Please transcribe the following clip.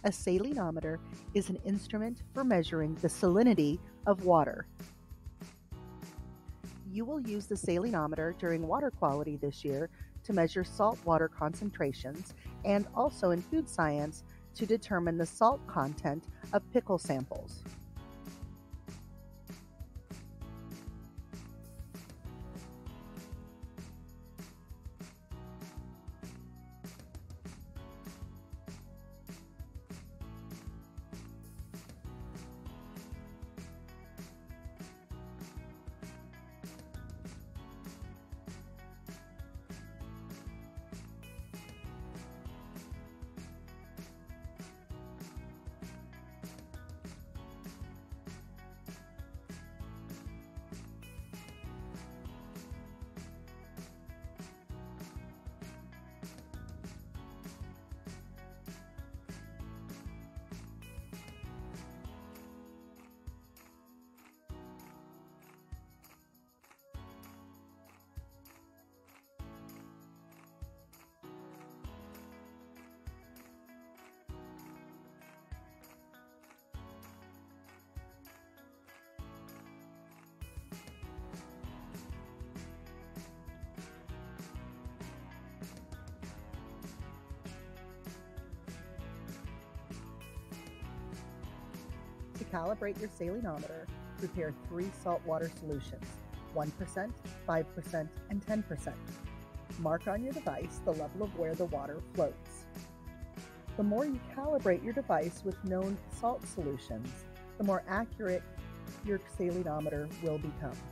A salinometer is an instrument for measuring the salinity of water. You will use the salinometer during water quality this year to measure salt water concentrations and also in food science to determine the salt content of pickle samples. To calibrate your salinometer, prepare 3 saltwater solutions, 1%, 5%, and 10%. Mark on your device the level of where the water floats. The more you calibrate your device with known salt solutions, the more accurate your salinometer will become.